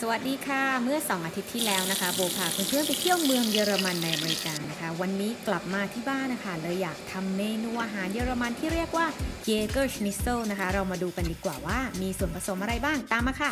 สวัสดีค่ะเมื่อ2 อาทิตย์ที่แล้วนะคะโบพาเพื่อนๆไปเที่ยวเมืองเยอรมันในอเมริกานะคะวันนี้กลับมาที่บ้านนะคะเลยอยากทำเมนูอาหารเยอรมันที่เรียกว่า Jagerschnitzel นะคะเรามาดูกันดีกว่าว่ามีส่วนผสมอะไรบ้างตามมาค่ะ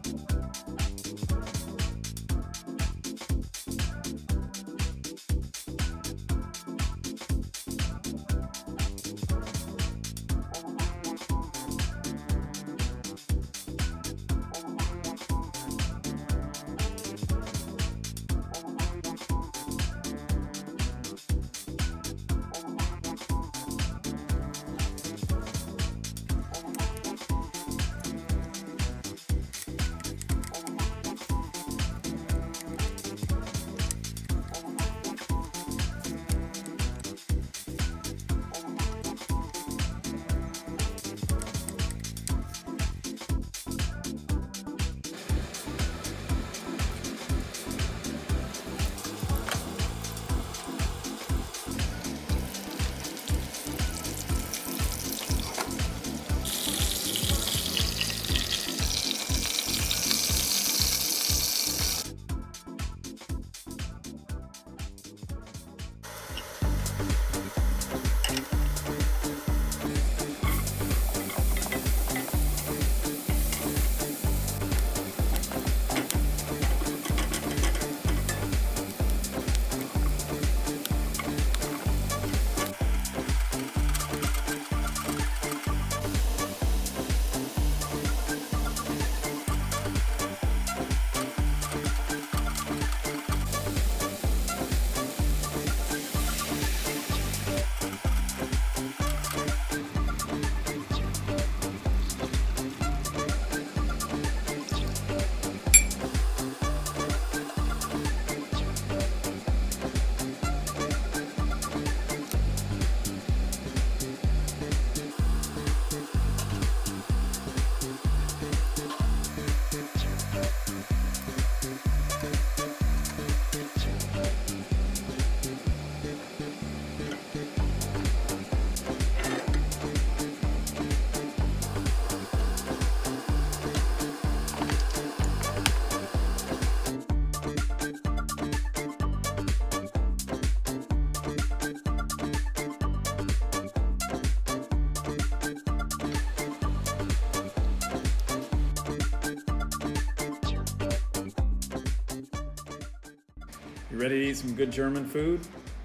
You ready to eat some good German food?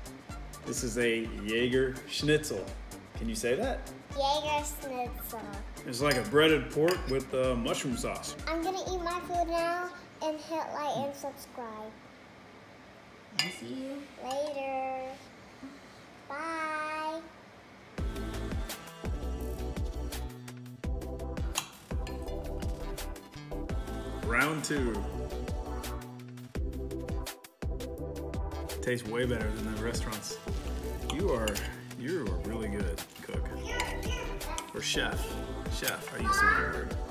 This is a Jagerschnitzel. Can you say that? Jagerschnitzel. It's like a breaded pork with mushroom sauce. I'm gonna eat my food now and hit like and subscribe. I'll see you later. Bye. Round 2. Tastes way better than the restaurants. You're a really good cook. Or chef. Chef, I used to be a word.